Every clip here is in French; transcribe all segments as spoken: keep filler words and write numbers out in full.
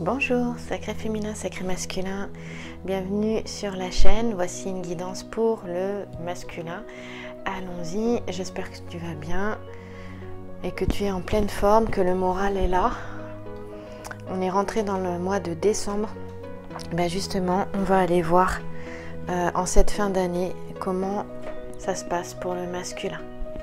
Bonjour, sacré féminin, sacré masculin, bienvenue sur la chaîne. Voici une guidance pour le masculin. Allons-y, j'espère que tu vas bien et que tu es en pleine forme, que le moral est là. On est rentré dans le mois de décembre. Ben justement, on va aller voir euh, en cette fin d'année comment ça se passe pour le masculin.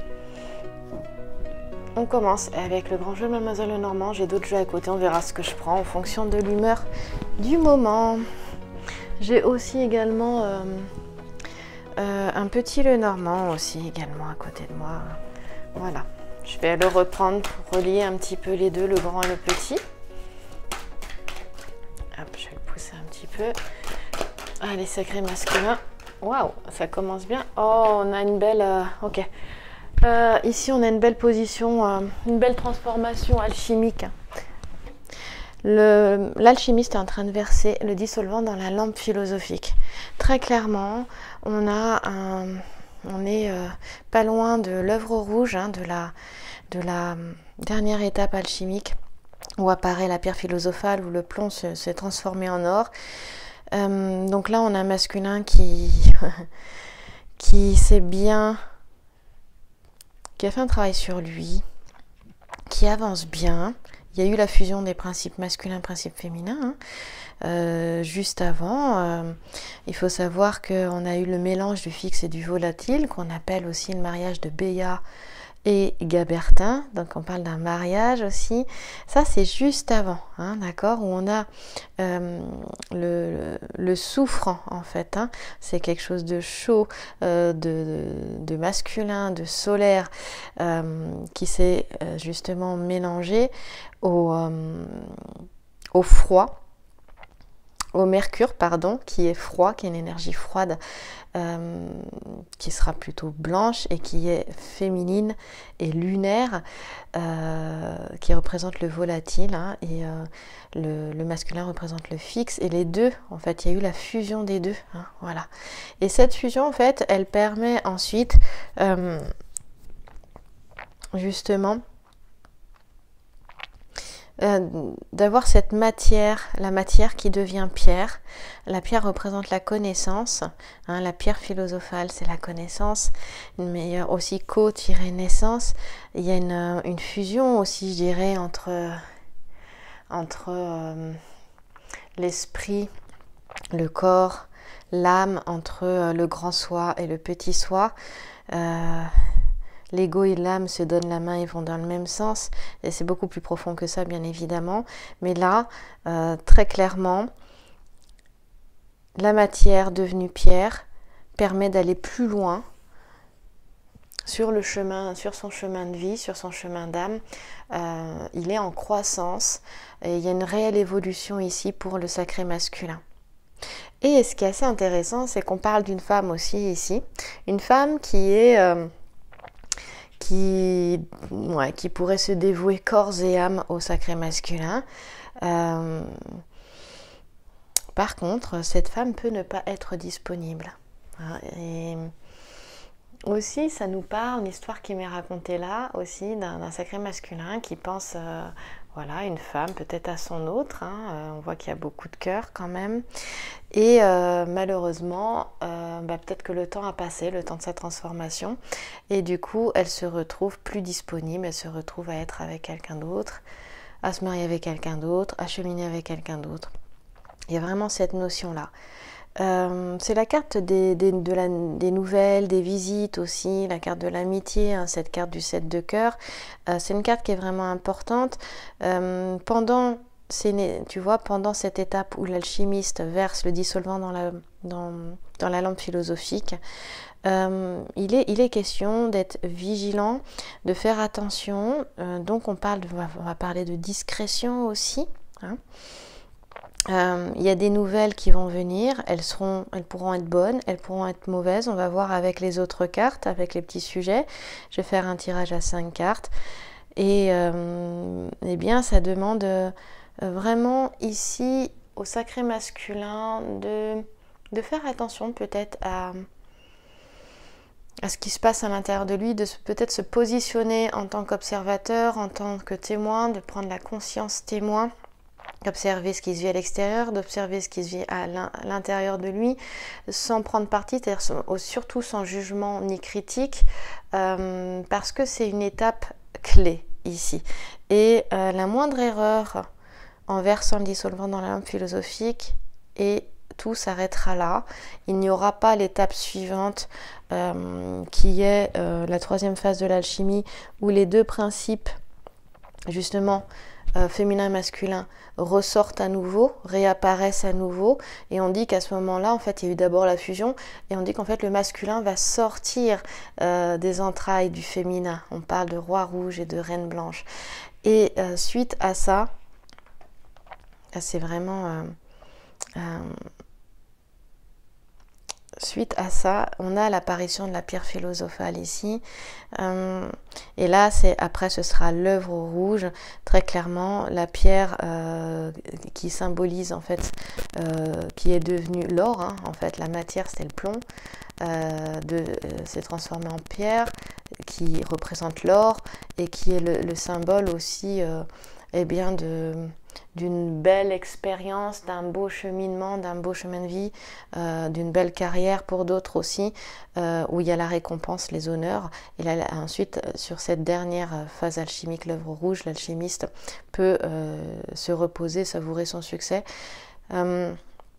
On commence avec le grand jeu de Mademoiselle Lenormand. J'ai d'autres jeux à côté, on verra ce que je prends en fonction de l'humeur du moment. J'ai aussi également euh, euh, un petit Lenormand aussi également à côté de moi. Voilà, je vais le reprendre pour relier un petit peu les deux, le grand et le petit. Hop, je vais le pousser un petit peu. Allez, sacré masculin. Waouh, ça commence bien. Oh, on a une belle... Euh, ok. Euh, ici, on a une belle position, euh, une belle transformation alchimique. L'alchimiste est en train de verser le dissolvant dans la lampe philosophique. Très clairement, on a un, on est euh, pas loin de l'œuvre rouge, hein, de la, de la dernière étape alchimique où apparaît la pierre philosophale, où le plomb s'est se transformé en or. Euh, donc là, on a un masculin qui, qui sait bien... qui a fait un travail sur lui, qui avance bien. Il y a eu la fusion des principes masculins, principes féminins, hein. euh, juste avant. Euh, il faut savoir qu'on a eu le mélange du fixe et du volatile, qu'on appelle aussi le mariage de Béat et Gabertin. Donc on parle d'un mariage aussi. Ça c'est juste avant, hein, d'accord, où on a euh, le, le soufre en fait, hein. C'est quelque chose de chaud, euh, de, de, de masculin, de solaire, euh, qui s'est euh, justement mélangé au, euh, au froid, au mercure, pardon, qui est froid, qui est une énergie froide, euh, qui sera plutôt blanche et qui est féminine et lunaire, euh, qui représente le volatile, hein, et euh, le, le masculin représente le fixe. Et les deux, en fait, il y a eu la fusion des deux, hein, voilà. Et cette fusion, en fait, elle permet ensuite, euh, justement, Euh, d'avoir cette matière, la matière qui devient pierre. La pierre représente la connaissance, hein, la pierre philosophale c'est la connaissance, mais aussi co-naissance. Il y a une, une fusion aussi, je dirais, entre, entre euh, l'esprit, le corps, l'âme, entre euh, le grand soi et le petit soi. Euh, L'ego et l'âme se donnent la main et vont dans le même sens. Et c'est beaucoup plus profond que ça, bien évidemment. Mais là, euh, très clairement, la matière devenue pierre permet d'aller plus loin sur le chemin, sur son chemin de vie, sur son chemin d'âme. Euh, il est en croissance et il y a une réelle évolution ici pour le sacré masculin. Et ce qui est assez intéressant, c'est qu'on parle d'une femme aussi ici. Une femme qui est... Euh, Qui, ouais, qui pourrait se dévouer corps et âme au sacré masculin. Euh, par contre, cette femme peut ne pas être disponible. Et aussi, ça nous parle, une histoire qui m'est racontée là, aussi d'un sacré masculin qui pense, euh, voilà, une femme peut-être à son autre, hein. euh, on voit qu'il y a beaucoup de cœur quand même. Et euh, malheureusement, euh, bah, peut-être que le temps a passé, le temps de sa transformation, et du coup, elle se retrouve plus disponible, elle se retrouve à être avec quelqu'un d'autre, à se marier avec quelqu'un d'autre, à cheminer avec quelqu'un d'autre. Il y a vraiment cette notion-là. Euh, c'est la carte des, des, de la, des nouvelles, des visites aussi, la carte de l'amitié, hein, cette carte du sept de cœur. Euh, c'est une carte qui est vraiment importante. Euh, pendant... Tu vois, pendant cette étape où l'alchimiste verse le dissolvant dans la, dans, dans la lampe philosophique, euh, il, est, il est question d'être vigilant, de faire attention. Euh, donc on, parle de, on va parler de discrétion aussi, hein. Euh, il y a des nouvelles qui vont venir, elles, seront, elles pourront être bonnes, elles pourront être mauvaises. On va voir avec les autres cartes, avec les petits sujets. Je vais faire un tirage à cinq cartes. Et euh, eh bien, ça demande... Euh, vraiment ici au sacré masculin de, de faire attention peut-être à, à ce qui se passe à l'intérieur de lui, de peut-être se positionner en tant qu'observateur, en tant que témoin, de prendre la conscience témoin d'observer ce qui se vit à l'extérieur, d'observer ce qui se vit à l'intérieur de lui, sans prendre parti, c'est-à-dire surtout sans jugement ni critique, euh, parce que c'est une étape clé ici. Et euh, la moindre erreur en versant le dissolvant dans la lampe philosophique, et tout s'arrêtera là. Il n'y aura pas l'étape suivante euh, qui est euh, la troisième phase de l'alchimie, où les deux principes, justement, Euh, féminin et masculin, ressortent à nouveau, réapparaissent à nouveau, et on dit qu'à ce moment-là, en fait, il y a eu d'abord la fusion, et on dit qu'en fait, le masculin va sortir euh, des entrailles du féminin. On parle de roi rouge et de reine blanche. Et euh, suite à ça, c'est vraiment... Euh, euh, Suite à ça, on a l'apparition de la pierre philosophale ici. Euh, et là, c'est après, ce sera l'œuvre rouge. Très clairement, la pierre euh, qui symbolise, en fait, euh, qui est devenue l'or. Hein, en fait, la matière, c'était le plomb. Euh, de, euh, s'est transformée en pierre, qui représente l'or et qui est le, le symbole aussi euh, eh bien de... d'une belle expérience, d'un beau cheminement, d'un beau chemin de vie, euh, d'une belle carrière pour d'autres aussi, euh, où il y a la récompense, les honneurs. Et là, ensuite, sur cette dernière phase alchimique, l'œuvre rouge, l'alchimiste peut euh, se reposer, savourer son succès. Euh,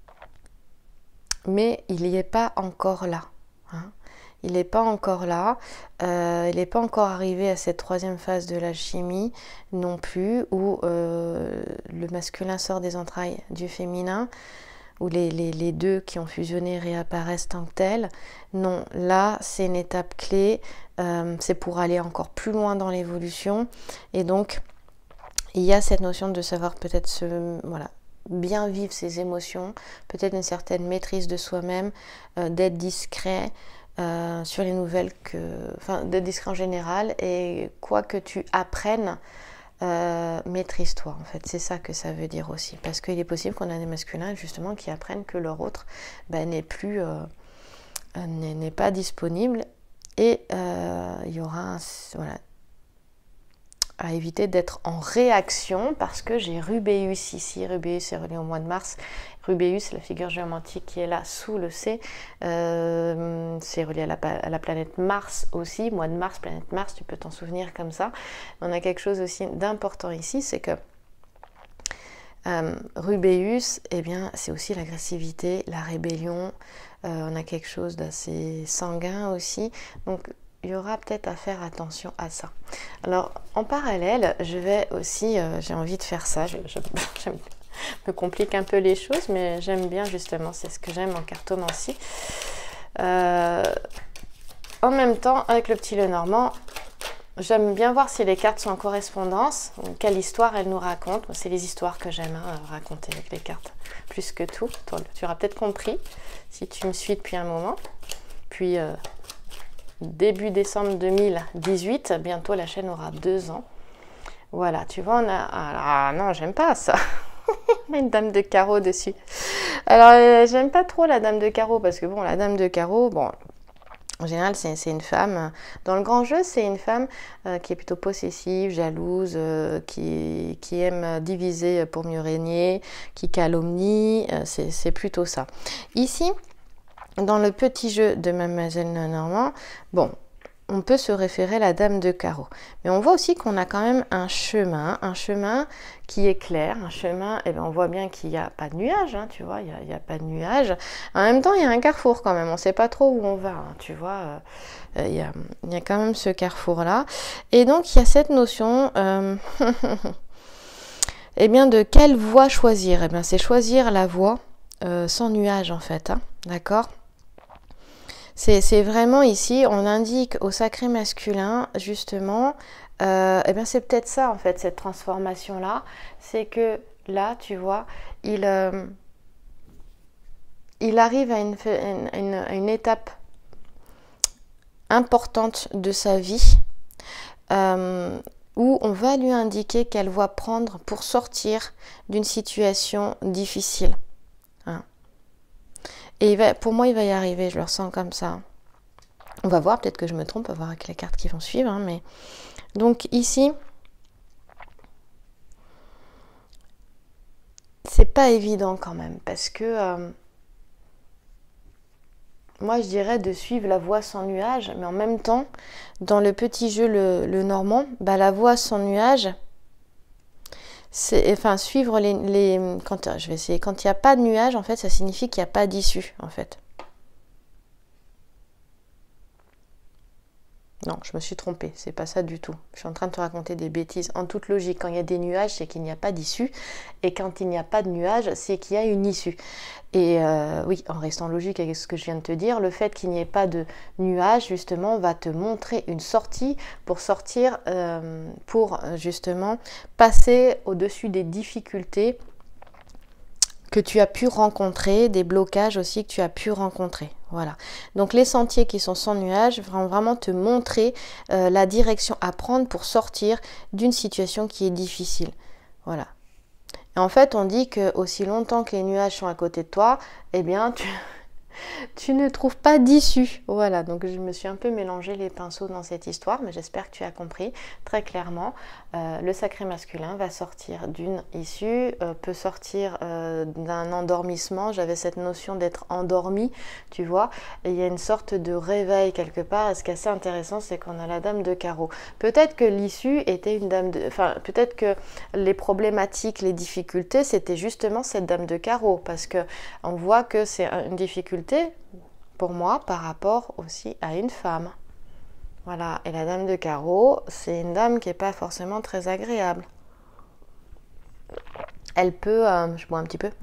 mais il n'y est pas encore là. Hein. Il n'est pas encore là, euh, il n'est pas encore arrivé à cette troisième phase de l'alchimie non plus, où euh, le masculin sort des entrailles du féminin, où les, les, les deux qui ont fusionné réapparaissent tant que tels. Non, là c'est une étape clé, euh, c'est pour aller encore plus loin dans l'évolution, et donc il y a cette notion de savoir peut-être se... voilà, bien vivre ses émotions, peut-être une certaine maîtrise de soi-même, euh, d'être discret, Euh, sur les nouvelles, que, enfin, d'être discret en général, et quoi que tu apprennes, euh, maîtrise-toi, en fait. C'est ça que ça veut dire aussi, parce qu'il est possible qu'on ait des masculins justement qui apprennent que leur autre ben, n'est plus euh, n'est, n'est pas disponible, et euh, il y aura un, voilà, à éviter d'être en réaction, parce que j'ai Rubéus ici. Rubéus est relié au mois de mars. Rubéus, la figure géomantique qui est là sous le C, euh, c'est relié à la, à la planète Mars aussi. Mois de mars, planète Mars, tu peux t'en souvenir comme ça. On a quelque chose aussi d'important ici, c'est que euh, Rubéus, eh bien, c'est aussi l'agressivité, la rébellion. Euh, on a quelque chose d'assez sanguin aussi. Donc, il y aura peut-être à faire attention à ça. Alors, en parallèle, je vais aussi, euh, j'ai envie de faire ça. Je, je, je me complique un peu les choses, mais j'aime bien justement, c'est ce que j'aime en cartomancie. Euh, en même temps, avec le petit Lenormand, j'aime bien voir si les cartes sont en correspondance, quelle histoire elles nous racontent. C'est les histoires que j'aime hein, raconter avec les cartes, plus que tout. Tu auras peut-être compris, si tu me suis depuis un moment. Puis... Euh, début décembre deux mille dix-huit, bientôt la chaîne aura deux ans. Voilà, tu vois, on a... Ah non, j'aime pas ça. On a une dame de carreau dessus. Alors, euh, j'aime pas trop la dame de carreau, parce que bon, la dame de carreau, bon, en général, c'est, c'est une femme. Dans le grand jeu, c'est une femme euh, qui est plutôt possessive, jalouse, euh, qui, qui aime diviser pour mieux régner, qui calomnie, euh, c'est, c'est plutôt ça. Ici, dans le petit jeu de Mademoiselle Lenormand, bon, on peut se référer à la dame de carreau. Mais on voit aussi qu'on a quand même un chemin, un chemin qui est clair, un chemin, et eh bien on voit bien qu'il n'y a pas de nuage, hein, tu vois, il n'y a, il y a pas de nuage. En même temps, il y a un carrefour quand même, on ne sait pas trop où on va, hein, tu vois, euh, il, y a, il y a quand même ce carrefour-là. Et donc, il y a cette notion... Euh, eh bien, de quelle voie choisir? Eh bien, c'est choisir la voie euh, sans nuage, en fait, hein, d'accord? C'est, c'est vraiment ici, on indique au sacré masculin, justement, euh, et bien c'est peut-être ça en fait, cette transformation-là, c'est que là, tu vois, il, euh, il arrive à une, une, à une étape importante de sa vie, euh, où on va lui indiquer quelle voie prendre pour sortir d'une situation difficile. Hein. Et il va, pour moi, il va y arriver, je le ressens comme ça. On va voir, peut-être que je me trompe, on va voir avec les cartes qui vont suivre. Hein, mais... Donc ici, peut-être pas évident quand même, parce que euh, moi je dirais de suivre la voie sans nuage, mais en même temps, dans le petit jeu le, le normand, bah, la voie sans nuage, c'est, enfin suivre les, les quand je vais essayer, quand il n'y a pas de nuage, en fait, ça signifie qu'il n'y a pas d'issue, en fait. Non, je me suis trompée, c'est pas ça du tout. Je suis en train de te raconter des bêtises. En toute logique, quand il y a des nuages, c'est qu'il n'y a pas d'issue. Et quand il n'y a pas de nuages, c'est qu'il y a une issue. Et euh, oui, en restant logique avec ce que je viens de te dire, le fait qu'il n'y ait pas de nuages, justement, va te montrer une sortie pour sortir, euh, pour justement passer au-dessus des difficultés que tu as pu rencontrer, des blocages aussi que tu as pu rencontrer. Voilà. Donc les sentiers qui sont sans nuages vont vraiment te montrer euh, la direction à prendre pour sortir d'une situation qui est difficile. Voilà. Et en fait, on dit que aussi longtemps que les nuages sont à côté de toi, eh bien, tu, tu ne trouves pas d'issue. Voilà, donc je me suis un peu mélangé les pinceaux dans cette histoire, mais j'espère que tu as compris très clairement. Euh, le sacré masculin va sortir d'une issue, euh, peut sortir euh, d'un endormissement. J'avais cette notion d'être endormi, tu vois. Et il y a une sorte de réveil quelque part. Et ce qui est assez intéressant, c'est qu'on a la dame de carreau. Peut-être que l'issue était une dame de... Enfin, peut-être que les problématiques, les difficultés, c'était justement cette dame de carreau. Parce que on voit que c'est une difficulté, pour moi, par rapport aussi à une femme. Voilà, et la dame de carreau, c'est une dame qui n'est pas forcément très agréable. Elle peut, euh, je bois un petit peu,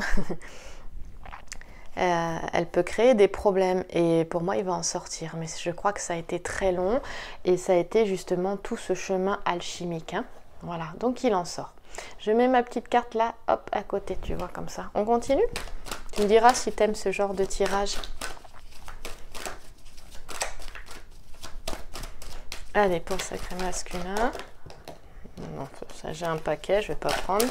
euh, elle peut créer des problèmes et pour moi il va en sortir. Mais je crois que ça a été très long et ça a été justement tout ce chemin alchimique. Hein. Voilà, donc il en sort. Je mets ma petite carte là, hop, à côté, tu vois, comme ça. On continue? Tu me diras si tu aimes ce genre de tirage. Allez, pour le sacré masculin. Non, ça j'ai un paquet, je vais pas prendre.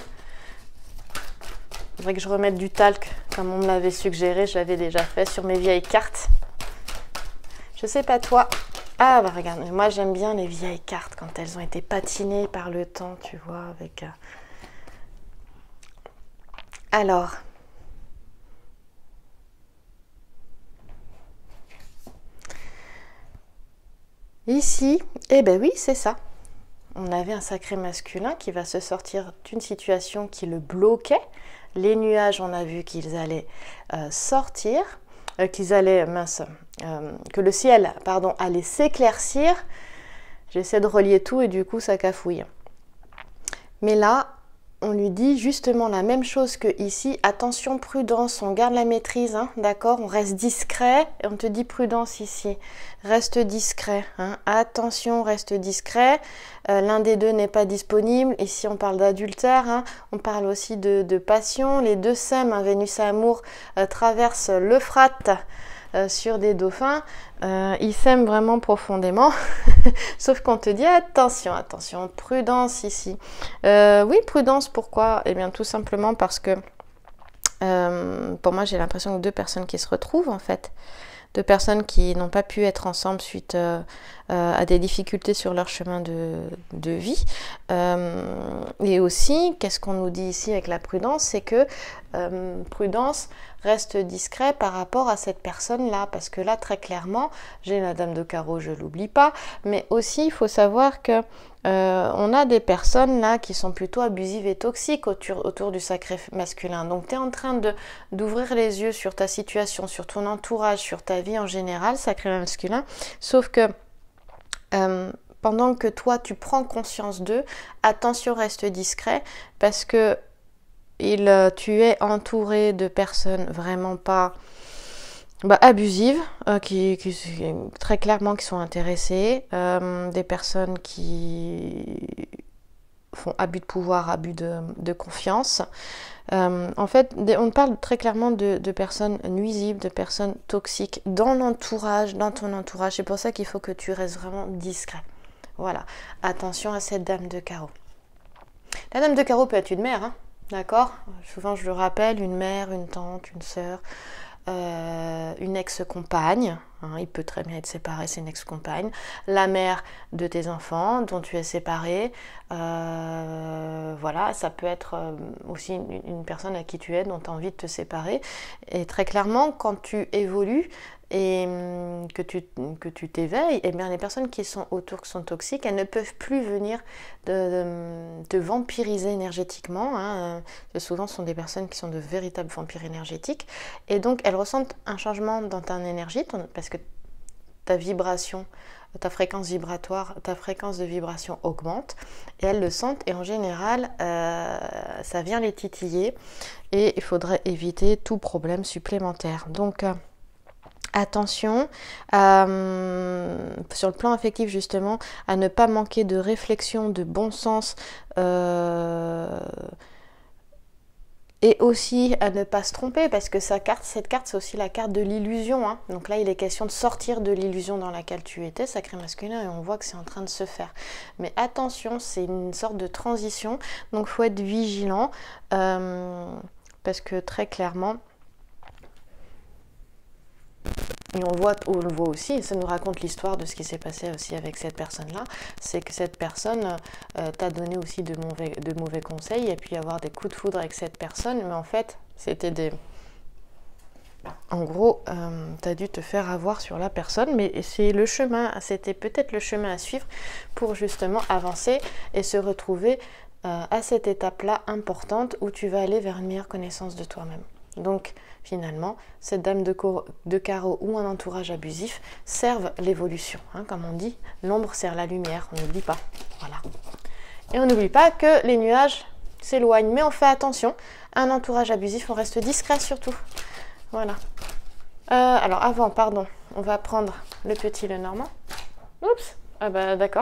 Il faudrait que je remette du talc, comme on me l'avait suggéré, je l'avais déjà fait sur mes vieilles cartes. Je sais pas toi. Ah bah regarde, moi j'aime bien les vieilles cartes quand elles ont été patinées par le temps, tu vois, avec... Euh... Alors... Ici, eh ben oui, c'est ça. On avait un sacré masculin qui va se sortir d'une situation qui le bloquait. Les nuages, on a vu qu'ils allaient euh, sortir, euh, qu'ils allaient, mince, euh, que le ciel, pardon, allait s'éclaircir. J'essaie de relier tout et du coup, ça cafouille. Mais là, on lui dit justement la même chose que ici. Attention, prudence, on garde la maîtrise, hein, d'accord? On reste discret et on te dit prudence ici. Reste discret, hein. Attention, reste discret. Euh, L'un des deux n'est pas disponible. Ici, on parle d'adultère, hein. On parle aussi de, de passion. Les deux s'aiment, hein. Vénus et Amour euh, traversent l'Euphrate euh, sur des dauphins. Euh, ils s'aiment vraiment profondément. Sauf qu'on te dit attention, attention, prudence ici. Euh, oui, prudence, pourquoi? Eh bien, tout simplement parce que euh, pour moi, j'ai l'impression que deux personnes qui se retrouvent en fait. Deux personnes qui n'ont pas pu être ensemble suite euh, euh, à des difficultés sur leur chemin de, de vie. Euh, et aussi, qu'est-ce qu'on nous dit ici avec la prudence? C'est que euh, prudence, reste discret par rapport à cette personne-là. Parce que là, très clairement, j'ai la dame de carreau, je ne l'oublie pas. Mais aussi, il faut savoir que Euh, on a des personnes là qui sont plutôt abusives et toxiques autour, autour du sacré masculin. Donc tu es en train de, d'ouvrir les yeux sur ta situation, sur ton entourage, sur ta vie en général, sacré masculin. Sauf que euh, pendant que toi tu prends conscience d'eux, attention, reste discret parce que il, tu es entouré de personnes vraiment pas... Bah, abusives, euh, qui, qui, très clairement qui sont intéressées, euh, des personnes qui font abus de pouvoir, abus de, de confiance. Euh, en fait, on parle très clairement de, de personnes nuisibles, de personnes toxiques dans l'entourage, dans ton entourage. C'est pour ça qu'il faut que tu restes vraiment discret. Voilà, attention à cette dame de carreau. La dame de carreau peut être une mère, hein, d'accord? Souvent je le rappelle, une mère, une tante, une sœur. euh, une ex-compagne, hein, il peut très bien être séparé, c'est une ex-compagne, la mère de tes enfants dont tu es séparé, euh, voilà, ça peut être aussi une, une personne à qui tu es, dont tu as envie de te séparer. Et très clairement, quand tu évolues, et que tu que tu t'éveilles, et bien les personnes qui sont autour, qui sont toxiques, elles ne peuvent plus venir de, de, te vampiriser énergétiquement, hein. Souvent ce sont des personnes qui sont de véritables vampires énergétiques, et donc elles ressentent un changement dans ta énergie, ton, parce que ta vibration, ta fréquence vibratoire, ta fréquence de vibration augmente, et elles le sentent, et en général euh, ça vient les titiller, et il faudrait éviter tout problème supplémentaire. Donc euh, attention, euh, sur le plan affectif justement, à ne pas manquer de réflexion, de bon sens, euh, et aussi à ne pas se tromper, parce que sa carte, cette carte, c'est aussi la carte de l'illusion, hein. Donc là, il est question de sortir de l'illusion dans laquelle tu étais, sacré masculin, et on voit que c'est en train de se faire. Mais attention, c'est une sorte de transition, donc il faut être vigilant, euh, parce que très clairement, et on, voit, on le voit aussi, et ça nous raconte l'histoire de ce qui s'est passé aussi avec cette personne-là, c'est que cette personne euh, t'a donné aussi de mauvais, de mauvais conseils, et puis avoir des coups de foudre avec cette personne, mais en fait, c'était des... En gros, euh, t'as dû te faire avoir sur la personne, mais c'est le chemin, c'était peut-être le chemin à suivre pour justement avancer et se retrouver euh, à cette étape-là importante où tu vas aller vers une meilleure connaissance de toi-même. Donc, finalement, cette dame de, de carreau ou un entourage abusif servent l'évolution. Hein, comme on dit, l'ombre sert la lumière, on n'oublie pas. Voilà. Et on n'oublie pas que les nuages s'éloignent, mais on fait attention. Un entourage abusif, on reste discret surtout. Voilà. Euh, alors, avant, pardon, on va prendre le petit, le normand. Oups, ah bah d'accord.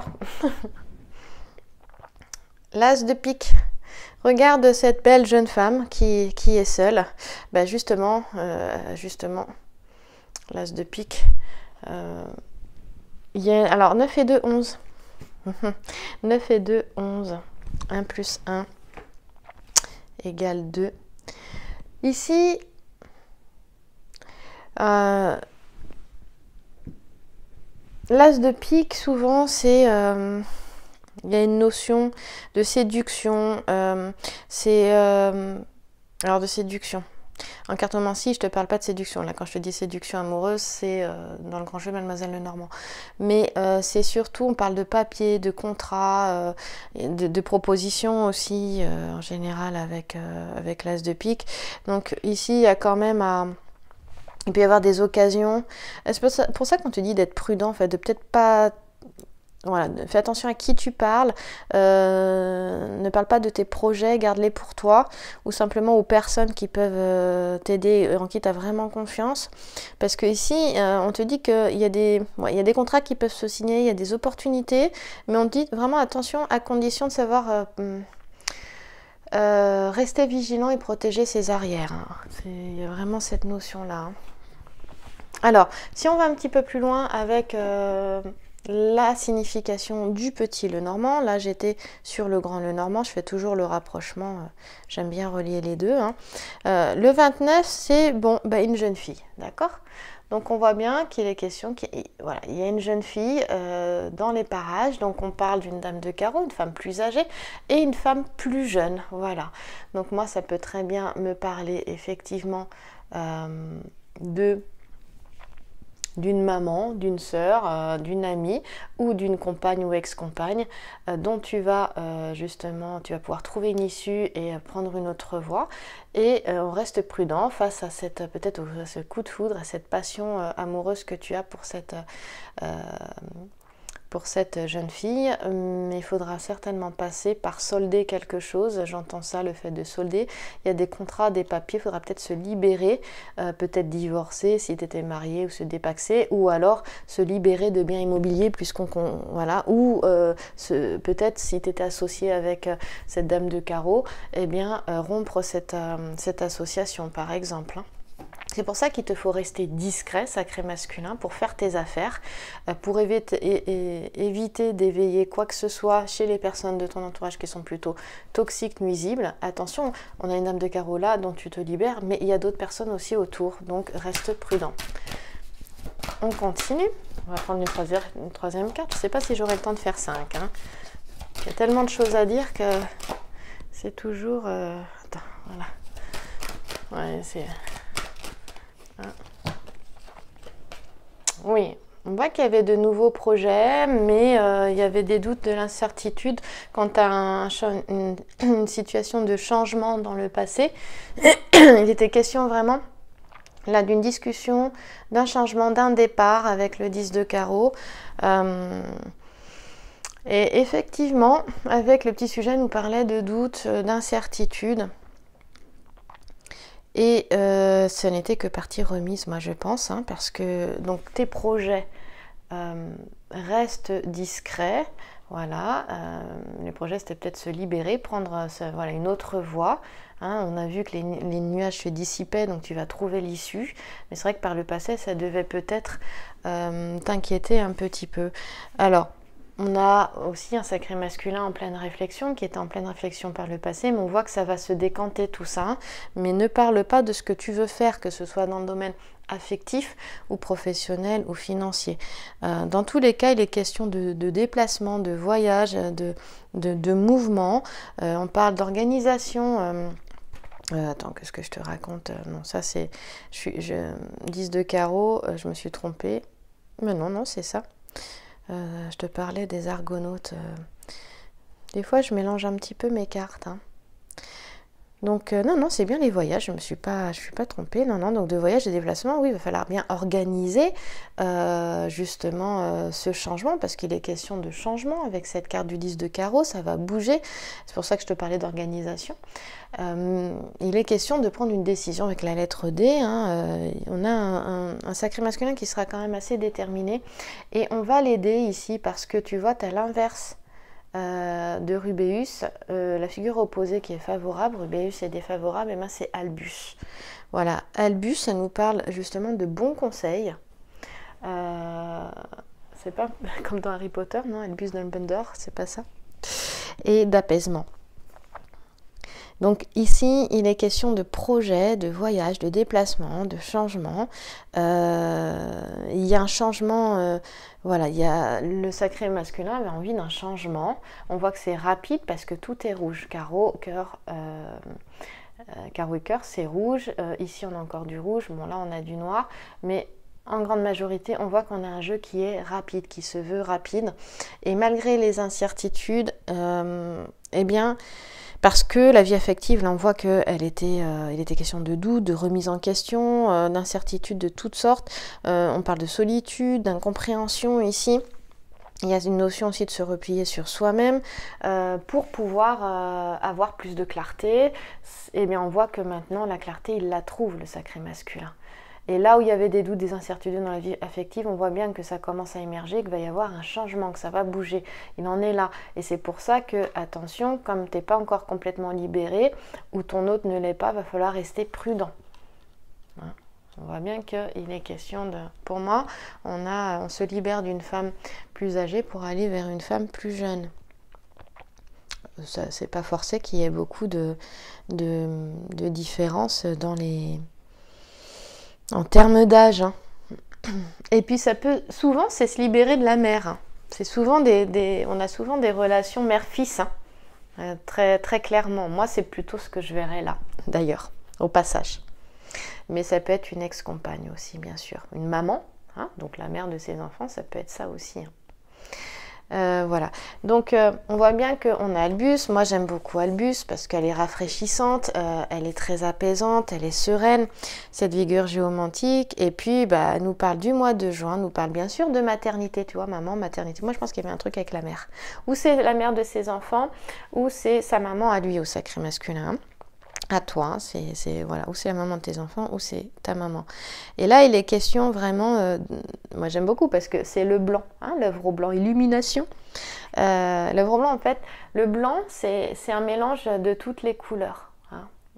L'as de pique. Regarde cette belle jeune femme qui, qui est seule. Ben justement, euh, justement, l'as de pique. Euh, y a, alors, neuf et deux, onze. neuf et deux, onze. un plus un égale deux. Ici, euh, l'as de pique, souvent, c'est... Euh, il y a une notion de séduction, euh, c'est... Euh, alors de séduction. En cartomancie, je ne te parle pas de séduction. Là, quand je te dis séduction amoureuse, c'est euh, dans le grand jeu Mademoiselle Lenormand. Mais euh, c'est surtout, on parle de papier, de contrat, euh, de, de propositions aussi, euh, en général, avec, euh, avec l'as de pique. Donc ici, il y a quand même à... Il peut y avoir des occasions. C'est pour ça, pour ça qu'on te dit d'être prudent, en fait, de peut-être pas... Voilà, fais attention à qui tu parles, euh, ne parle pas de tes projets, garde-les pour toi, ou simplement aux personnes qui peuvent euh, t'aider, en qui tu as vraiment confiance. Parce que ici, euh, on te dit qu'il y a des, ouais, il y a des contrats qui peuvent se signer, il y a des opportunités, mais on te dit vraiment attention à condition de savoir euh, euh, rester vigilant et protéger ses arrières. Hein. Il y a vraiment cette notion-là. Hein. Alors, si on va un petit peu plus loin avec... Euh, la signification du petit Lenormand, là j'étais sur le grand Lenormand, je fais toujours le rapprochement, euh, j'aime bien relier les deux. Hein. Euh, le vingt-neuf, c'est bon, bah, une jeune fille, d'accord? Donc on voit bien qu'il est question qu'il voilà, il y a une jeune fille euh, dans les parages, donc on parle d'une dame de carreau, une femme plus âgée, et une femme plus jeune, voilà. Donc moi ça peut très bien me parler effectivement euh, de... d'une maman, d'une sœur, euh, d'une amie ou d'une compagne ou ex-compagne euh, dont tu vas euh, justement, tu vas pouvoir trouver une issue et euh, prendre une autre voie. Et euh, on reste prudent face à cette peut-être à ce coup de foudre, à cette passion euh, amoureuse que tu as pour cette euh, pour cette jeune fille, mais il faudra certainement passer par solder quelque chose. J'entends ça, le fait de solder. Il y a des contrats, des papiers, il faudra peut-être se libérer, euh, peut-être divorcer si tu étais marié ou se dépaxer, ou alors se libérer de biens immobiliers, puisqu'on voilà, ou euh, peut-être si tu étais associé avec euh, cette dame de carreau, eh bien euh, rompre cette, euh, cette association par exemple. Hein. C'est pour ça qu'il te faut rester discret, sacré masculin, pour faire tes affaires, pour éviter, et, et, éviter d'éveiller quoi que ce soit chez les personnes de ton entourage qui sont plutôt toxiques, nuisibles. Attention, on a une dame de carreau là dont tu te libères, mais il y a d'autres personnes aussi autour, donc reste prudent. On continue, on va prendre une troisième, une troisième carte. Je ne sais pas si j'aurai le temps de faire cinq. Hein. Il y a tellement de choses à dire que c'est toujours... Euh... Attends, voilà. Ouais, c'est... Oui, on voit qu'il y avait de nouveaux projets, mais euh, il y avait des doutes, de l'incertitude quant à un, une, une situation de changement dans le passé. Il était question vraiment là d'une discussion, d'un changement, d'un départ avec le dix de carreau. Euh, et effectivement, avec le petit sujet, nous parlait de doutes, d'incertitude. Et euh, ce n'était que partie remise, moi je pense, hein, parce que donc tes projets euh, restent discrets, voilà. Euh, les projets c'était peut-être se libérer, prendre ce, voilà, une autre voie. Hein, on a vu que les, les nuages se dissipaient, donc tu vas trouver l'issue. Mais c'est vrai que par le passé, ça devait peut-être euh, t'inquiéter un petit peu. Alors, on a aussi un sacré masculin en pleine réflexion, qui était en pleine réflexion par le passé, mais on voit que ça va se décanter tout ça. Mais ne parle pas de ce que tu veux faire, que ce soit dans le domaine affectif ou professionnel ou financier. Euh, dans tous les cas, il est question de, de déplacement, de voyage, de, de, de mouvement. Euh, on parle d'organisation. Euh, euh, attends, qu'est-ce que je te raconte? Non, ça c'est... Je suis, je, dix de carreau, euh, je me suis trompée. Mais non, non, c'est ça. Euh, je te parlais des argonautes. Euh, des fois, je mélange un petit peu mes cartes. Hein. Donc, euh, non, non, c'est bien les voyages. Je ne me suis pas, je suis pas trompée. Non, non, donc de voyages et déplacements, oui, il va falloir bien organiser euh, justement euh, ce changement, parce qu'il est question de changement avec cette carte du dix de carreau. Ça va bouger. C'est pour ça que je te parlais d'organisation. Euh, il est question de prendre une décision avec la lettre D. Hein. Euh, on a un, un, un sacré masculin qui sera quand même assez déterminé. Et on va l'aider ici parce que tu vois, tu as l'inverse euh, de Rubéus. Euh, la figure opposée qui est favorable, Rubéus est défavorable, et bien c'est Albus. Voilà, Albus, ça nous parle justement de bons conseils. Euh, c'est pas comme dans Harry Potter, non? Albus Dumbledore, c'est pas ça. Et d'apaisement. Donc ici, il est question de projet, de voyage, de déplacement, de changement. Euh, il y a un changement, euh, voilà, il y a le sacré masculin avait envie d'un changement. On voit que c'est rapide parce que tout est rouge. Carreau, cœur, euh, euh, carreau et cœur, c'est rouge. Euh, ici, on a encore du rouge. Bon, là, on a du noir. Mais en grande majorité, on voit qu'on a un jeu qui est rapide, qui se veut rapide. Et malgré les incertitudes, euh, eh bien... Parce que la vie affective, là on voit qu'elle était, euh, il était question de doute, de remise en question, euh, d'incertitude de toutes sortes. Euh, on parle de solitude, d'incompréhension ici. Il y a une notion aussi de se replier sur soi-même euh, pour pouvoir euh, avoir plus de clarté. Et bien on voit que maintenant la clarté, il la trouve, le sacré masculin. Et là où il y avait des doutes, des incertitudes dans la vie affective, on voit bien que ça commence à émerger, qu'il va y avoir un changement, que ça va bouger. Il en est là. Et c'est pour ça que, attention, comme tu n'es pas encore complètement libéré, ou ton autre ne l'est pas, il va falloir rester prudent. Hein, on voit bien qu'il est question de... Pour moi, on, a, on se libère d'une femme plus âgée pour aller vers une femme plus jeune. Ce n'est pas forcé qu'il y ait beaucoup de, de, de différences dans les... En termes d'âge, hein. Et puis ça peut, souvent c'est se libérer de la mère. Hein. C'est souvent des, des, on a souvent des relations mère-fils, hein. euh, très, très clairement. Moi c'est plutôt ce que je verrais là, d'ailleurs, au passage. Mais ça peut être une ex-compagne aussi, bien sûr. Une maman, hein, donc la mère de ses enfants, ça peut être ça aussi. Hein. Euh, voilà, donc euh, on voit bien qu'on a Albus. Moi j'aime beaucoup Albus parce qu'elle est rafraîchissante, euh, elle est très apaisante, elle est sereine, cette vigueur géomantique. Et puis bah, elle nous parle du mois de juin, nous parle bien sûr de maternité, tu vois, maman, maternité. Moi je pense qu'il y avait un truc avec la mère, ou c'est la mère de ses enfants, ou c'est sa maman à lui, au sacré masculin. À toi, c'est, c'est, voilà, ou c'est la maman de tes enfants, ou c'est ta maman. Et là, il est question vraiment, euh, moi j'aime beaucoup parce que c'est le blanc, hein, l'œuvre au blanc, illumination. Euh, l'œuvre au blanc, en fait, le blanc, c'est, c'est un mélange de toutes les couleurs. Hein.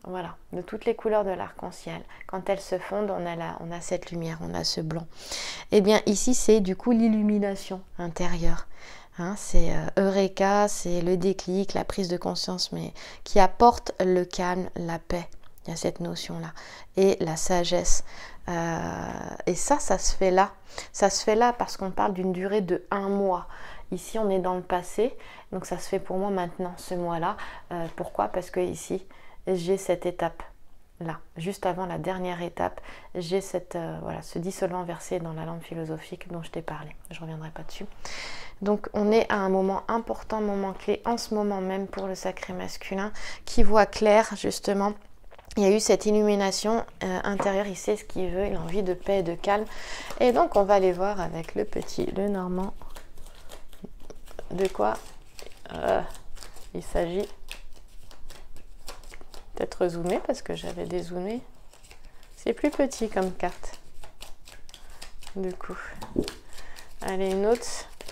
Voilà, de toutes les couleurs de l'arc-en-ciel. Quand elles se fondent, on a, la, on a cette lumière, on a ce blanc. Et bien ici, c'est du coup l'illumination intérieure. Hein, c'est euh, Eureka, c'est le déclic, la prise de conscience, mais qui apporte le calme, la paix. Il y a cette notion-là. Et la sagesse. Euh, et ça, ça se fait là. Ça se fait là parce qu'on parle d'une durée de un mois. Ici, on est dans le passé. Donc, ça se fait pour moi maintenant, ce mois-là. Euh, pourquoi? Parce que ici, j'ai cette étape. Là, juste avant la dernière étape, j'ai cette, euh, voilà, ce dissolvant versé dans la lampe philosophique dont je t'ai parlé. Je ne reviendrai pas dessus. Donc on est à un moment important, moment clé en ce moment même pour le sacré masculin qui voit clair justement. Il y a eu cette illumination euh, intérieure, il sait ce qu'il veut, il a envie de paix et de calme. Et donc on va aller voir avec le petit, le normand, de quoi euh, il s'agit. Peut-être zoomer parce que j'avais dézoomé. C'est plus petit comme carte. Du coup. Allez, une autre.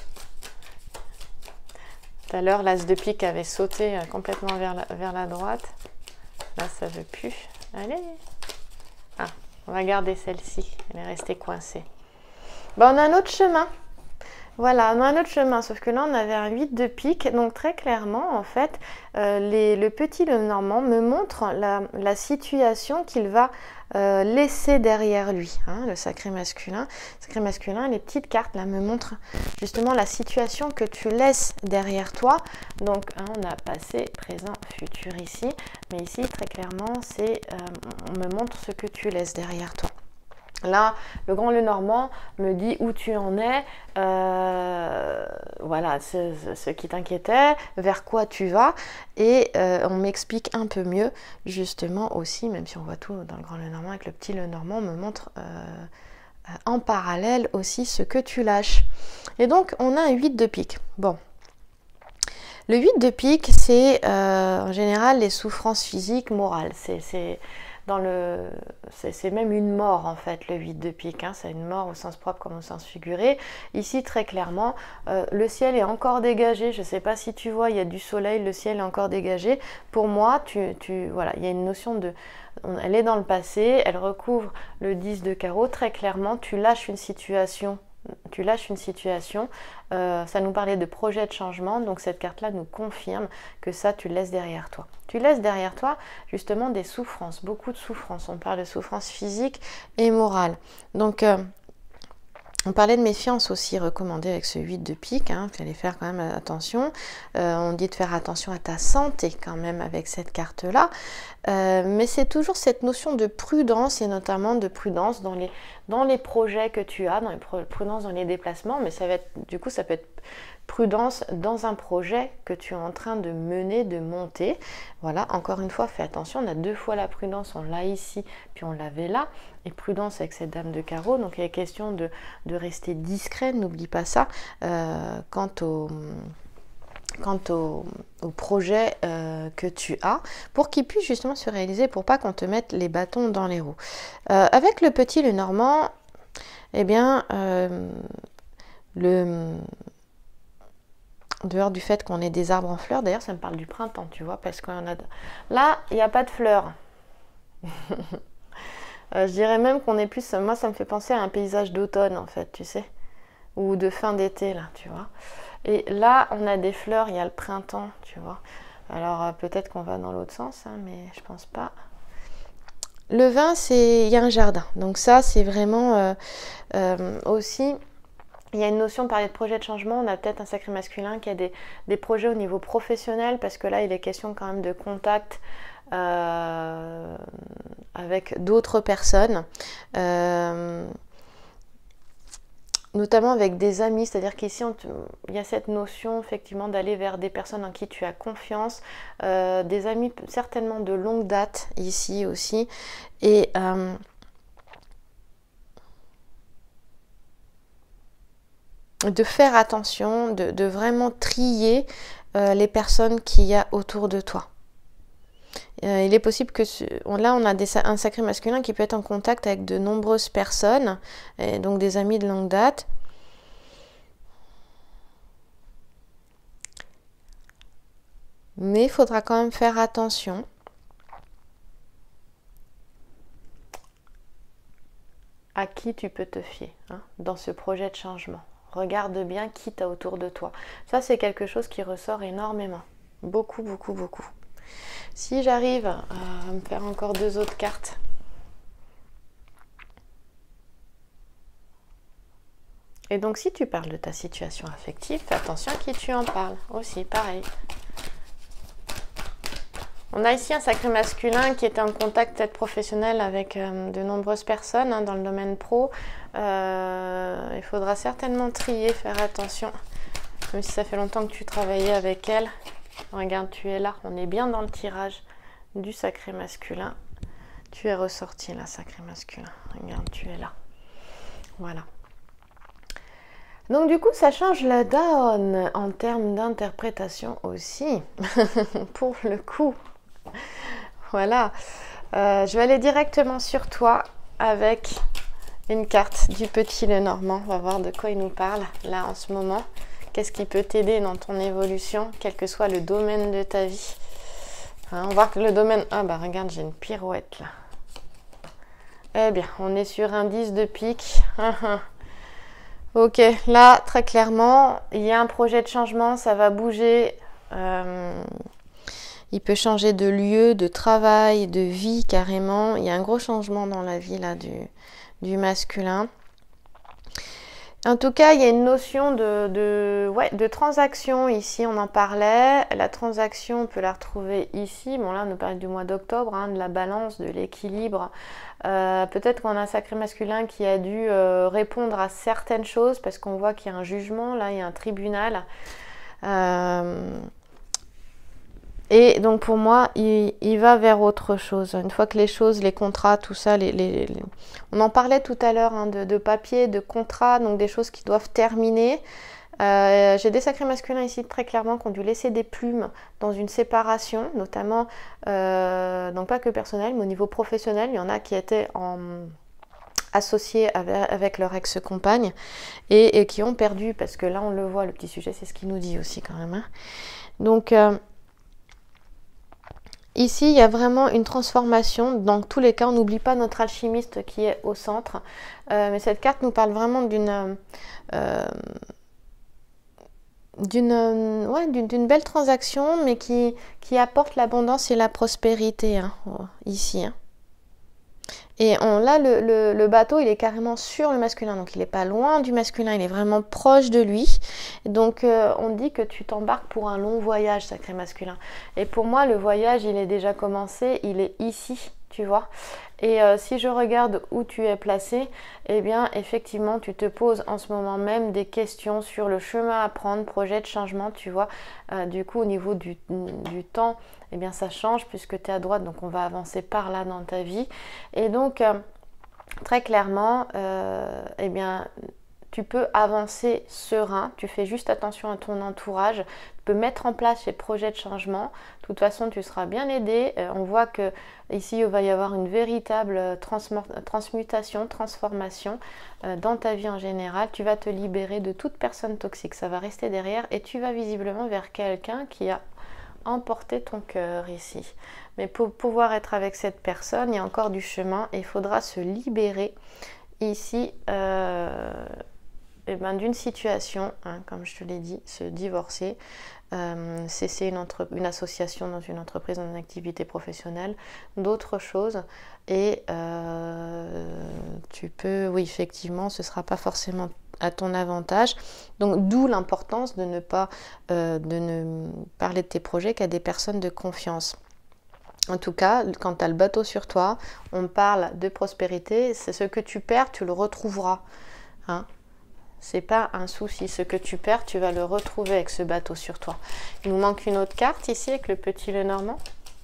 Tout à l'heure, l'as de pique avait sauté complètement vers la, vers la droite. Là, ça ne veut plus. Allez. Ah, on va garder celle-ci. Elle est restée coincée. Bon, on a un autre chemin. Voilà, on a un autre chemin. Sauf que là, on avait un huit de pique. Donc, très clairement, en fait, euh, les, le petit, le normand, me montre la, la situation qu'il va euh, laisser derrière lui. Hein, le sacré masculin. Le sacré masculin, les petites cartes, là, me montrent justement la situation que tu laisses derrière toi. Donc, hein, on a passé, présent, futur ici. Mais ici, très clairement, c'est euh, on me montre ce que tu laisses derrière toi. Là, le grand le normand me dit où tu en es, euh, voilà, ce, ce qui t'inquiétait, vers quoi tu vas, et euh, on m'explique un peu mieux, justement aussi, même si on voit tout dans le grand le normand, avec le petit le normand, on me montre euh, en parallèle aussi ce que tu lâches. Et donc, on a un huit de pique. Bon. Le huit de pique, c'est euh, en général les souffrances physiques, morales. C'est... Dans le, c'est même une mort en fait, le huit de pique, hein. C'est une mort au sens propre comme au sens figuré. Ici très clairement, euh, le ciel est encore dégagé, je ne sais pas si tu vois, il y a du soleil, le ciel est encore dégagé. Pour moi, tu, tu, voilà, il y a une notion de, elle est dans le passé, elle recouvre le dix de carreau, très clairement, tu lâches une situation. Tu lâches une situation, euh, ça nous parlait de projet de changement, donc cette carte-là nous confirme que ça, tu le laisses derrière toi. Tu laisses derrière toi justement des souffrances, beaucoup de souffrances. On parle de souffrances physiques et morales. Donc, euh, on parlait de méfiance aussi recommandée avec ce huit de pique, hein, il fallait faire quand même attention. Euh, on dit de faire attention à ta santé quand même avec cette carte-là. Euh, mais c'est toujours cette notion de prudence et notamment de prudence dans les, dans les projets que tu as, dans les prudence dans les déplacements. Mais ça va être, du coup, ça peut être prudence dans un projet que tu es en train de mener, de monter. Voilà, encore une fois, fais attention, on a deux fois la prudence, on l'a ici, puis on l'avait là. Et prudence avec cette dame de carreau, donc il est question de, de rester discret, n'oublie pas ça, euh, quant au... quant au, au projet euh, que tu as, pour qu'il puisse justement se réaliser, pour pas qu'on te mette les bâtons dans les roues. Euh, avec le petit, le normand, eh bien, euh, le, en dehors du fait qu'on ait des arbres en fleurs, d'ailleurs ça me parle du printemps, tu vois, parce qu'on a... Là, il n'y a pas de fleurs. euh, je dirais même qu'on est plus... Moi, ça me fait penser à un paysage d'automne, en fait, tu sais, ou de fin d'été, là, tu vois. Et là, on a des fleurs, il y a le printemps, tu vois. Alors, euh, peut-être qu'on va dans l'autre sens, hein, mais je pense pas. Le vin, c'est... Il y a un jardin. Donc ça, c'est vraiment euh, euh, aussi... Il y a une notion, de parler de projet de changement. On a peut-être un sacré masculin qui a des, des projets au niveau professionnel, parce que là, il est question quand même de contact euh, avec d'autres personnes. Euh, notamment avec des amis, c'est-à-dire qu'ici il y a cette notion effectivement d'aller vers des personnes en qui tu as confiance, euh, des amis certainement de longue date ici aussi, et euh, de faire attention, de, de vraiment trier euh, les personnes qu'il y a autour de toi. Euh, il est possible que ce, on, là on a des, un sacré masculin qui peut être en contact avec de nombreuses personnes, et donc des amis de longue date. Mais il faudra quand même faire attention à qui tu peux te fier hein, dans ce projet de changement. Regarde bien qui t'as autour de toi. Ça, c'est quelque chose qui ressort énormément. Beaucoup, beaucoup, beaucoup. Si j'arrive à me faire encore deux autres cartes. Et donc, si tu parles de ta situation affective, fais attention à qui tu en parles. Aussi, pareil. On a ici un sacré masculin qui est en contact peut-être professionnel avec euh, de nombreuses personnes hein, dans le domaine pro. Euh, il faudra certainement trier, faire attention. Même si ça fait longtemps que tu travaillais avec elle. Regarde, tu es là. On est bien dans le tirage du sacré masculin. Tu es ressorti là, sacré masculin. Regarde, tu es là. Voilà. Donc du coup, ça change la donne en termes d'interprétation aussi. Pour le coup. Voilà. Euh, je vais aller directement sur toi avec une carte du petit Lenormand. On va voir de quoi il nous parle là en ce moment. Qu'est-ce qui peut t'aider dans ton évolution, quel que soit le domaine de ta vie. Hein, on voit que le domaine... Ah bah regarde, j'ai une pirouette là. Eh bien, on est sur un dix de pique. Ok, là, très clairement, il y a un projet de changement, ça va bouger. Euh, il peut changer de lieu, de travail, de vie carrément. Il y a un gros changement dans la vie là du, du masculin. En tout cas, il y a une notion de, de, ouais, de transaction ici, on en parlait. La transaction, on peut la retrouver ici. Bon là, on nous parle du mois d'octobre, hein, de la balance, de l'équilibre. Euh, peut-être qu'on a un sacré masculin qui a dû euh, répondre à certaines choses parce qu'on voit qu'il y a un jugement, là, il y a un tribunal. Euh, Et donc pour moi, il, il va vers autre chose. Une fois que les choses, les contrats, tout ça, les, les, les... on en parlait tout à l'heure hein, de, de papier, de contrats, donc des choses qui doivent terminer. Euh, j'ai des sacrés masculins ici très clairement qui ont dû laisser des plumes dans une séparation, notamment, euh, donc pas que personnel, mais au niveau professionnel. Il y en a qui étaient en... associés avec, avec leur ex-compagne et, et qui ont perdu, parce que là on le voit, le petit sujet, c'est ce qu'il nous dit aussi quand même. Hein. Donc... Euh, Ici, il y a vraiment une transformation. Dans tous les cas, on n'oublie pas notre alchimiste qui est au centre. Euh, mais cette carte nous parle vraiment d'une euh, d'une ouais, d'une belle transaction, mais qui, qui apporte l'abondance et la prospérité hein, ici. Hein. Et on, là, le, le, le bateau, il est carrément sur le masculin. Donc, il n'est pas loin du masculin, il est vraiment proche de lui. Donc, euh, on dit que tu t'embarques pour un long voyage, sacré masculin. Et pour moi, le voyage, il est déjà commencé. Il est ici, tu vois. Et euh, si je regarde où tu es placé, eh bien, effectivement, tu te poses en ce moment même des questions sur le chemin à prendre, projet de changement, tu vois. Euh, du coup, au niveau du, du temps, eh bien, ça change puisque tu es à droite, donc on va avancer par là dans ta vie. Et donc, euh, très clairement, euh, eh bien, tu peux avancer serein, tu fais juste attention à ton entourage, tu peux mettre en place ces projets de changement. De toute façon, tu seras bien aidé. Euh, on voit que ici, il va y avoir une véritable transmutation, transformation euh, dans ta vie en général. Tu vas te libérer de toute personne toxique, ça va rester derrière et tu vas visiblement vers quelqu'un qui a emporté ton cœur ici. Mais pour pouvoir être avec cette personne, il y a encore du chemin et il faudra se libérer ici euh, eh ben, d'une situation, hein, comme je te l'ai dit, se divorcer, euh, cesser une, entre, une association dans une entreprise, dans une activité professionnelle, d'autres choses. Et euh, tu peux, oui, effectivement, ce ne sera pas forcément à ton avantage. Donc, d'où l'importance de ne pas euh, de ne parler de tes projets qu'à des personnes de confiance. En tout cas, quand tu as le bateau sur toi, on parle de prospérité. C'est ce que tu perds, tu le retrouveras. Hein, c'est pas un souci. Ce que tu perds, tu vas le retrouver avec ce bateau sur toi. Il nous manque une autre carte ici avec le petit Lenormand.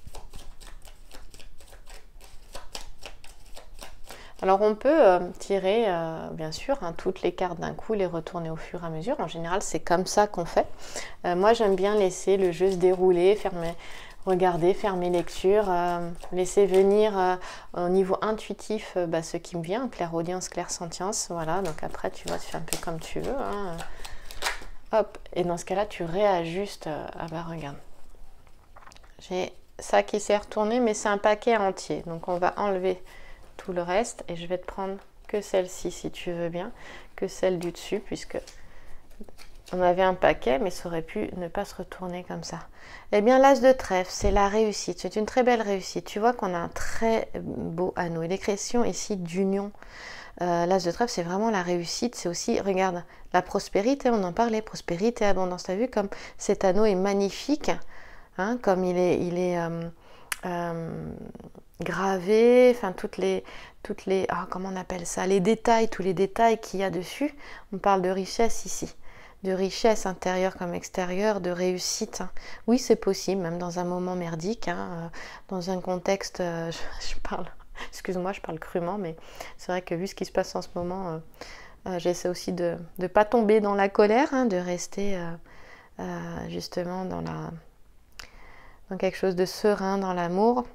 Alors on peut euh, tirer, euh, bien sûr, hein, toutes les cartes d'un coup, les retourner au fur et à mesure. En général, c'est comme ça qu'on fait. Euh, moi, j'aime bien laisser le jeu se dérouler, faire mes, regarder, faire mes lectures, euh, laisser venir euh, au niveau intuitif euh, bah, ce qui me vient, clairaudience, clairsentience. Voilà, donc après, tu vois, tu fais un peu comme tu veux. Hein. Hop, et dans ce cas-là, tu réajustes. Euh, ah bah regarde, j'ai ça qui s'est retourné, mais c'est un paquet entier. Donc on va enlever tout le reste et je vais te prendre que celle-ci, si tu veux bien, que celle du dessus, puisque on avait un paquet, mais ça aurait pu ne pas se retourner comme ça. Eh bien, l'as de trèfle, c'est la réussite. C'est une très belle réussite. Tu vois qu'on a un très beau anneau. Il est question ici d'union. Euh, l'as de trèfle, c'est vraiment la réussite. C'est aussi, regarde, la prospérité. On en parlait, prospérité, abondance. Tu as vu comme cet anneau est magnifique, hein, comme il est, il est euh, euh, gravé. Enfin, toutes les, toutes les, oh, comment on appelle ça, les détails, tous les détails qu'il y a dessus. On parle de richesse ici. De richesse intérieure comme extérieure, de réussite. Oui, c'est possible, même dans un moment merdique, hein, dans un contexte, euh, je, je parle, excuse-moi, je parle crûment, mais c'est vrai que vu ce qui se passe en ce moment, euh, euh, j'essaie aussi de ne pas tomber dans la colère, hein, de rester euh, euh, justement dans, la, dans quelque chose de serein, dans l'amour.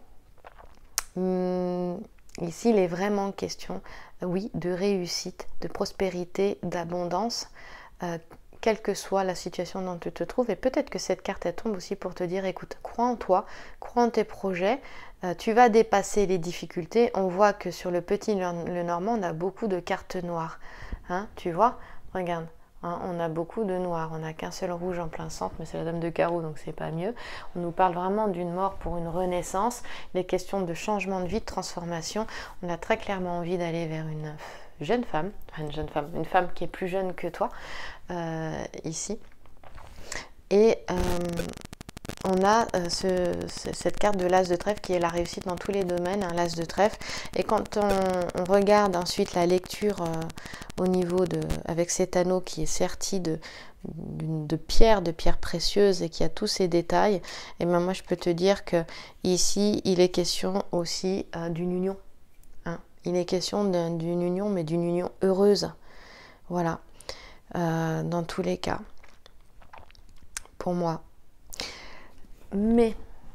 Hum, ici, il est vraiment question, oui, de réussite, de prospérité, d'abondance, euh, quelle que soit la situation dont tu te trouves. Et peut-être que cette carte, elle tombe aussi pour te dire, écoute, crois en toi, crois en tes projets, euh, tu vas dépasser les difficultés. On voit que sur le petit le normand, on a beaucoup de cartes noires. Hein, tu vois, regarde, hein, on a beaucoup de noirs. On n'a qu'un seul rouge en plein centre, mais c'est la dame de carreau, donc c'est pas mieux. On nous parle vraiment d'une mort pour une renaissance. Les questions de changement de vie, de transformation. On a très clairement envie d'aller vers une jeune femme, enfin une jeune femme, une femme qui est plus jeune que toi, euh, ici. Et euh, on a euh, ce, ce, cette carte de l'as de trèfle qui est la réussite dans tous les domaines, un l'as de trèfle. Et quand on, on regarde ensuite la lecture euh, au niveau de, avec cet anneau qui est serti de, de, de pierres, de pierres précieuses et qui a tous ces détails, et ben moi je peux te dire que ici il est question aussi euh, d'une union. Il est question d'une union, mais d'une union heureuse. Voilà. Euh, dans tous les cas. Pour moi. Mais.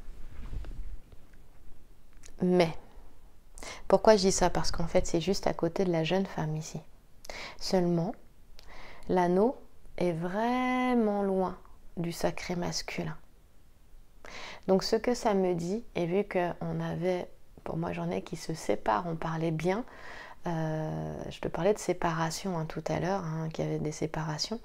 Mais. Pourquoi je dis ça? Parce qu'en fait, c'est juste à côté de la jeune femme ici. Seulement, l'anneau est vraiment loin du sacré masculin. Donc, ce que ça me dit, et vu qu'on avait... Pour moi, j'en ai qui se séparent, on parlait bien. Euh, je te parlais de séparation hein, tout à l'heure, hein, qu'il y avait des séparations.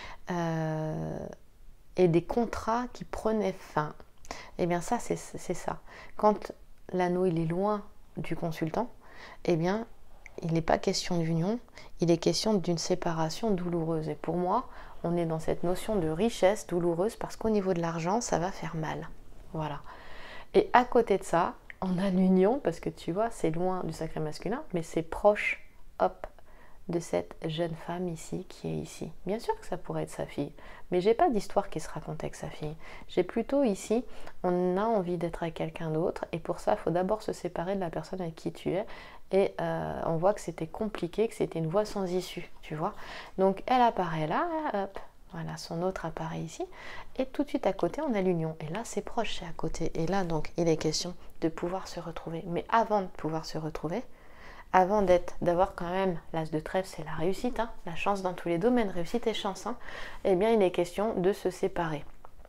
Euh, et des contrats qui prenaient fin. Eh bien ça, c'est ça. Quand l'anneau il est loin du consultant, eh bien, il n'est pas question d'union, il est question d'une séparation douloureuse. Et pour moi, on est dans cette notion de richesse douloureuse parce qu'au niveau de l'argent, ça va faire mal. Voilà. Et à côté de ça, on a l'union, parce que tu vois, c'est loin du sacré masculin, mais c'est proche, hop, de cette jeune femme ici, qui est ici. Bien sûr que ça pourrait être sa fille, mais j'ai pas d'histoire qui se raconte avec sa fille. J'ai plutôt ici, on a envie d'être avec quelqu'un d'autre, et pour ça, il faut d'abord se séparer de la personne avec qui tu es, et euh, on voit que c'était compliqué, que c'était une voie sans issue, tu vois. Donc, elle apparaît là, hop, voilà, son autre apparaît ici. Et tout de suite à côté, on a l'union. Et là, c'est proche, c'est à côté. Et là, donc, il est question de pouvoir se retrouver. Mais avant de pouvoir se retrouver, avant d'être, d'avoir quand même l'as de trèfle, c'est la réussite, hein, la chance dans tous les domaines, réussite et chance, hein, eh bien, il est question de se séparer.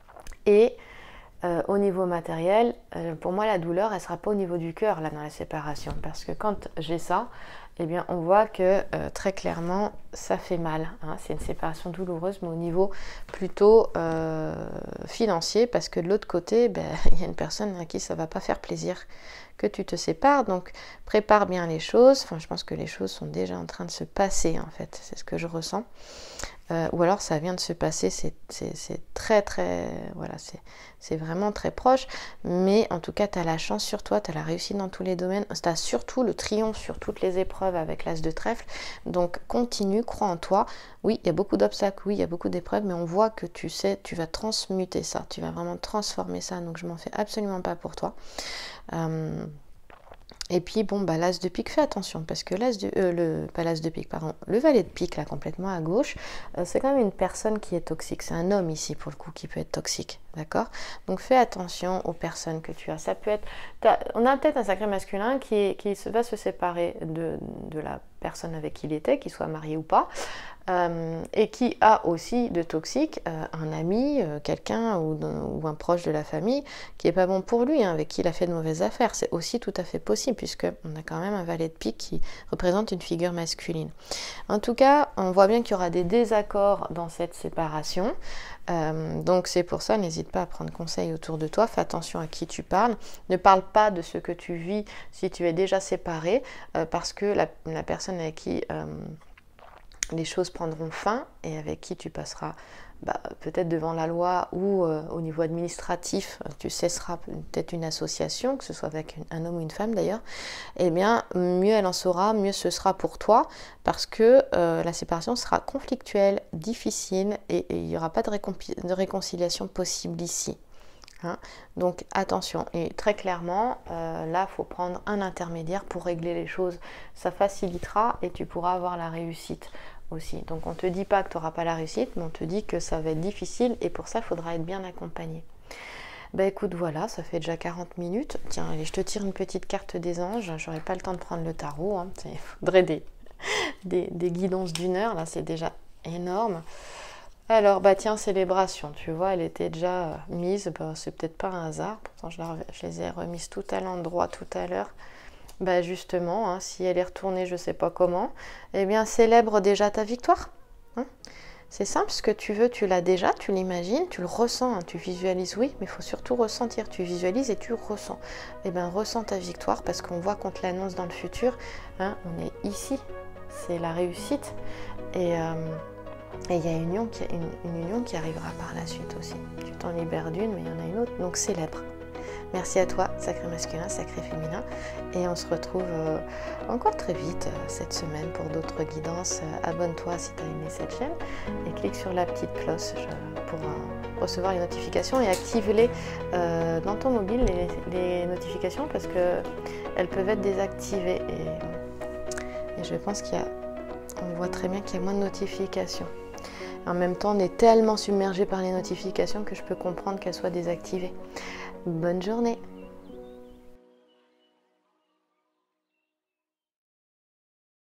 Et euh, au niveau matériel, euh, pour moi, la douleur, elle ne sera pas au niveau du cœur, là, dans la séparation. Parce que quand j'ai ça, eh bien, on voit que euh, très clairement, ça fait mal. Hein. C'est une séparation douloureuse, mais au niveau plutôt euh, financier, parce que de l'autre côté, ben, il y a une personne à qui ça ne va pas faire plaisir que tu te sépares. Donc, prépare bien les choses. Enfin, je pense que les choses sont déjà en train de se passer, en fait. C'est ce que je ressens. Euh, ou alors, ça vient de se passer. C'est très, très... Voilà, c'est vraiment très proche. Mais en tout cas, tu as la chance sur toi. Tu as la réussite dans tous les domaines. Tu as surtout le triomphe sur toutes les épreuves avec l'as de trèfle. Donc, continue, crois en toi. Oui, il y a beaucoup d'obstacles. Oui, il y a beaucoup d'épreuves. Mais on voit que tu sais, tu vas transmuter ça. Tu vas vraiment transformer ça. Donc, je m'en fais absolument pas pour toi. Euh, et puis bon bah l'as de pique, fais attention parce que l'as de euh, le pas l'as de pique pardon le valet de pique là complètement à gauche, euh, c'est quand même une personne qui est toxique, c'est un homme ici pour le coup qui peut être toxique, d'accord? Donc fais attention aux personnes que tu as. Ça peut être, on a peut-être un sacré masculin qui, est, qui va se séparer de, de la personne avec qui il était, qu'il soit marié ou pas, euh, et qui a aussi de toxique euh, un ami, euh, quelqu'un ou, ou un proche de la famille qui n'est pas bon pour lui, hein, avec qui il a fait de mauvaises affaires. C'est aussi tout à fait possible puisqu'on a quand même un valet de pique qui représente une figure masculine. En tout cas, on voit bien qu'il y aura des désaccords dans cette séparation. Euh, donc c'est pour ça, n'hésite pas à prendre conseil autour de toi, fais attention à qui tu parles, ne parle pas de ce que tu vis si tu es déjà séparé, euh, parce que la, la personne avec qui euh, les choses prendront fin et avec qui tu passeras bah, peut-être devant la loi ou euh, au niveau administratif, tu cesseras peut-être une association, que ce soit avec une, un homme ou une femme d'ailleurs, eh bien mieux elle en saura, mieux ce sera pour toi, parce que euh, la séparation sera conflictuelle, difficile et, et il n'y aura pas de, récon- de réconciliation possible ici. Hein, donc attention, et très clairement, euh, là, il faut prendre un intermédiaire pour régler les choses. Ça facilitera et tu pourras avoir la réussite aussi. Donc on ne te dit pas que tu n'auras pas la réussite, mais on te dit que ça va être difficile et pour ça, il faudra être bien accompagné. Bah écoute, voilà, ça fait déjà quarante minutes. Tiens, allez, je te tire une petite carte des anges. J'aurai pas le temps de prendre le tarot. Hein. Il faudrait des, des, des guidances d'une heure. Là, c'est déjà énorme. Alors, bah tiens, célébration, tu vois, elle était déjà mise, bah, c'est peut-être pas un hasard, pourtant je, la, je les ai remises tout à l'endroit tout à l'heure. Bah justement, hein, si elle est retournée, je sais pas comment, eh bien célèbre déjà ta victoire. Hein, c'est simple, ce que tu veux, tu l'as déjà, tu l'imagines, tu le ressens, hein, tu visualises, oui, mais il faut surtout ressentir, tu visualises et tu ressens. Eh bien ressens ta victoire parce qu'on voit qu'on te l'annonce dans le futur, hein, on est ici, c'est la réussite. Et... Euh, Et il y a une union, qui, une, une union qui arrivera par la suite aussi. Tu t'en libères d'une, mais il y en a une autre, donc célèbre. Merci à toi, sacré masculin, sacré féminin. Et on se retrouve euh, encore très vite euh, cette semaine pour d'autres guidances. Euh, abonne-toi si tu as aimé cette chaîne et clique sur la petite cloche je, pour euh, recevoir les notifications et active-les euh, dans ton mobile, les, les notifications, parce qu'elles peuvent être désactivées. Et, et je pense qu'il y a, on voit très bien qu'il y a moins de notifications. En même temps, on est tellement submergé par les notifications que je peux comprendre qu'elles soient désactivées. Bonne journée!